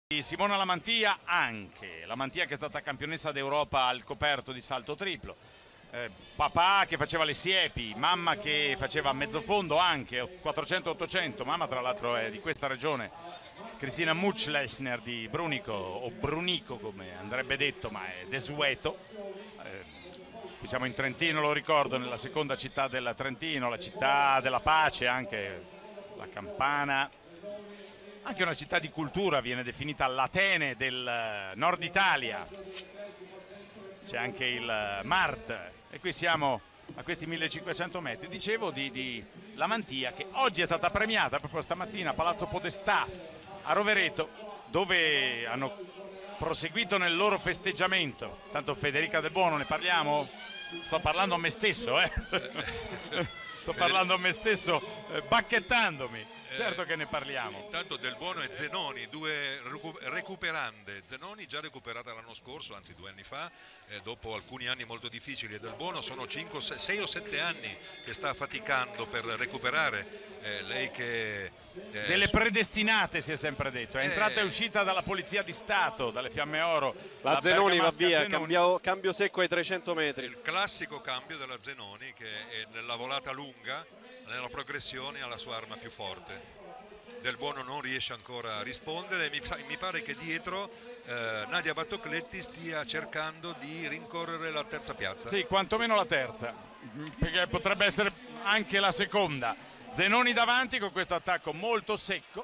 Simona Lamantia anche, Lamantia che è stata campionessa d'Europa al coperto di salto triplo, papà che faceva le siepi, mamma che faceva mezzo fondo anche, 400-800, mamma tra l'altro è di questa regione, Cristina Mutschlechner di Brunico, o Brunico come andrebbe detto, ma è desueto. Qui siamo in Trentino, lo ricordo, nella seconda città del Trentino, la città della pace, anche la campana. Anche una città di cultura, viene definita l'Atene del nord Italia. C'è anche il Mart e qui siamo a questi 1500 metri. Dicevo di Lamantia che oggi è stata premiata proprio stamattina a Palazzo Podestà a Rovereto, dove hanno proseguito nel loro festeggiamento. Tanto Federica Del Bono, ne parliamo? Sto parlando a me stesso, sto parlando a me stesso, bacchettandomi. Certo che ne parliamo. Intanto Del Bono e Zenoni, due recuperande. Zenoni già recuperata l'anno scorso, anzi 2 anni fa, dopo alcuni anni molto difficili, e Del Bono sono 6 o 7 anni che sta faticando per recuperare. Lei che delle predestinate, si è sempre detto, è entrata e uscita dalla Polizia di Stato, dalle Fiamme Oro. La Zenoni va via, cambio secco ai 300 metri. Il classico cambio della Zenoni, che è nella volata lunga, nella progressione, ha la sua arma più forte. Del Bono non riesce ancora a rispondere. Mi pare che dietro Nadia Battocletti stia cercando di rincorrere la terza piazza. Sì, quantomeno la terza, perché potrebbe essere anche la seconda. Zenoni davanti con questo attacco molto secco.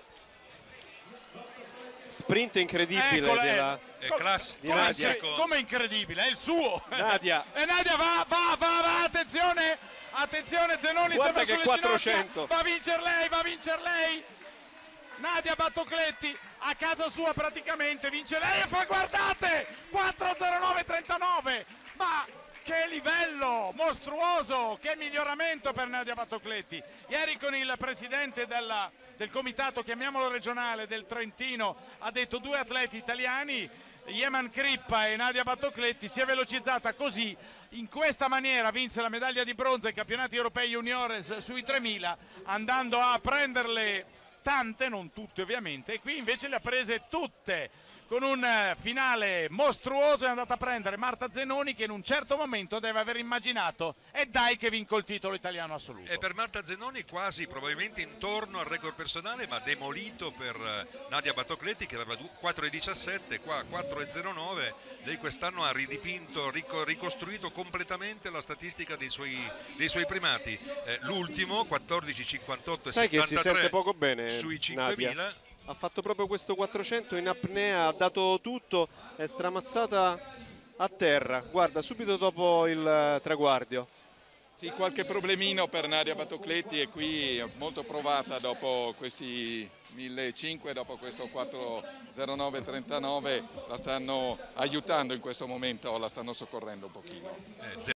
Sprint incredibile. Eccola, di Nadia. Come incredibile, è il suo. Nadia. E Nadia va, attenzione, Zenoni guarda sembra che sulle 400. Va a vincere lei. Nadia Battocletti a casa sua praticamente vince lei e fa, guardate, 4:09:39, ma che livello mostruoso, che miglioramento per Nadia Battocletti. Ieri con il presidente del comitato, chiamiamolo regionale, del Trentino, ha detto 2 atleti italiani, Yeman Crippa e Nadia Battocletti, si è velocizzata così, in questa maniera vinse la medaglia di bronzo ai campionati europei juniores sui 3000, andando a prenderle tante, non tutte ovviamente, e qui invece le ha prese tutte, con un finale mostruoso. È andata a prendere Marta Zenoni, che in un certo momento deve aver immaginato e dai che vinco il titolo italiano assoluto. E per Marta Zenoni quasi probabilmente intorno al record personale, ma demolito per Nadia Battocletti, che aveva 4,17, qua 4,09. Lei quest'anno ha ridipinto, ricostruito completamente la statistica dei suoi primati. L'ultimo 14,58 e 73. Sai che si sente poco bene sui 5.000. Nadia. Ha fatto proprio questo 400 in apnea, ha dato tutto, è stramazzata a terra. Guarda, subito dopo il traguardio. Sì, qualche problemino per Nadia Battocletti, e qui molto provata dopo questi 1.500, dopo questo 4:09:39, la stanno aiutando in questo momento, la stanno soccorrendo un pochino.